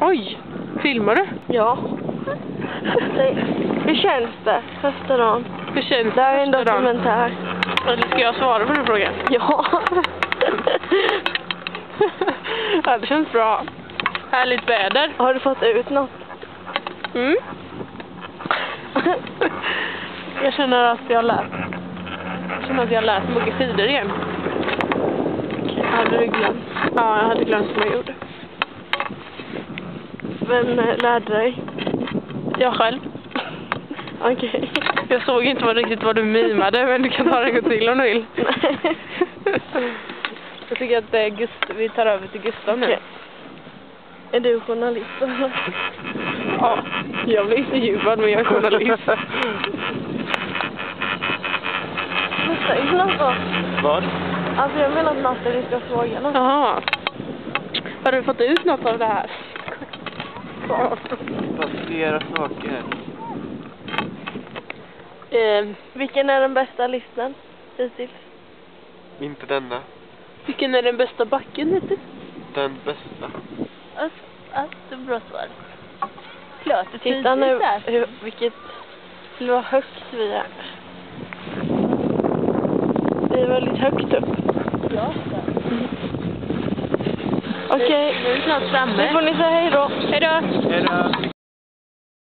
Oj, filmar du? Ja. Hur känns det första dagen? Hur känns Det här är en första dagen? dokumentär. Eller ska jag svara på den frågan? Ja. Ja, det känns bra. Härligt väder. Har du fått ut något? Mm. Jag känner att jag har lärt mig mycket skidor igen. Okej, hade du glömt? Ja, jag hade glömt vad jag gjorde. Vem lärde dig? Jag själv. Okej. Jag såg inte riktigt vad du mimade, men du kan ta det en gång till om du vill. Jag tycker att vi tar över till Gustav nu. Okej. Är du journalist eller? Ja, jag blir intervjuad men jag är journalist. Säg något då. Vad? Alltså jag menar att Natta du ska fråga något. Jaha. Har du fått ut något av det här? Flera saker. Vilken är den bästa listan hittills? Inte denna. Vilken är den bästa backen hittills? Den bästa. Det är bra svar. Klart, det Titta nu hur högt vi är. Vi är väldigt högt upp. Ja. Okej. Nu är vi snart framme. Nu får ni säga hej då. Hej då. Hej då.